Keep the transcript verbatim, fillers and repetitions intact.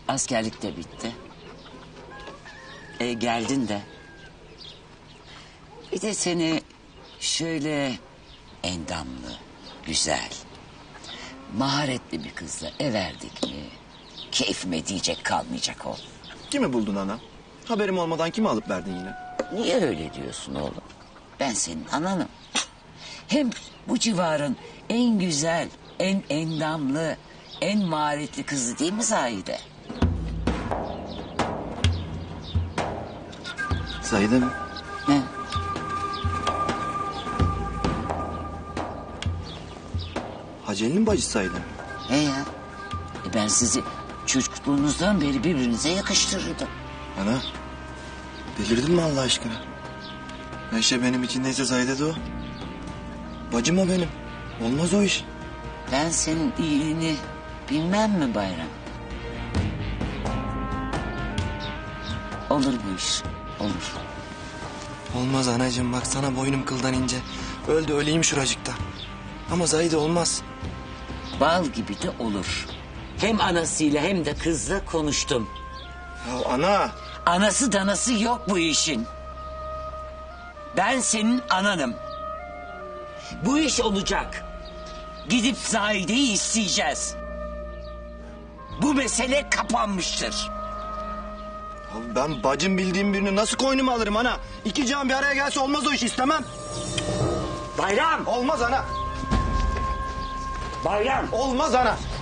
Askerlik de bitti. E, geldin de. Bir de seni şöyle endamlı, güzel, maharetli bir kızla everdik mi... keyfime diyecek kalmayacak oğlum. Kimi buldun ana? Haberim olmadan kimi alıp verdin yine? Niye öyle diyorsun oğlum? Ben senin ananım. Hem bu civarın en güzel, en endamlı, en maharetli kızı değil mi Zahide? Zahide mi? Ne? Hacer'in bacısı Zahide mi? He ya. E ben sizi çocukluğunuzdan beri birbirinize yakıştırırdım. Ana, delirdin mi Allah aşkına? Ayşe benim için neyse Zahide de o. Bacım o benim. Olmaz o iş. Ben senin iyiliğini bilmem mi Bayram? Olur bu iş, olur. Olmaz anacığım, bak sana boynum kıldan ince. Öldü öleyim şuracıkta. Ama Zahide olmaz. Bal gibi de olur. Hem anasıyla hem de kızla konuştum. Ya ana. Anası danası yok bu işin. Ben senin ananım. Bu iş olacak. Gidip Zahide'yi isteyeceğiz. Bu mesele kapanmıştır. Ya ben bacım bildiğim birini nasıl koynuma alırım ana? İki can bir araya gelse olmaz o iş, istemem. Bayram! Olmaz ana. Bayram! Olmaz ana.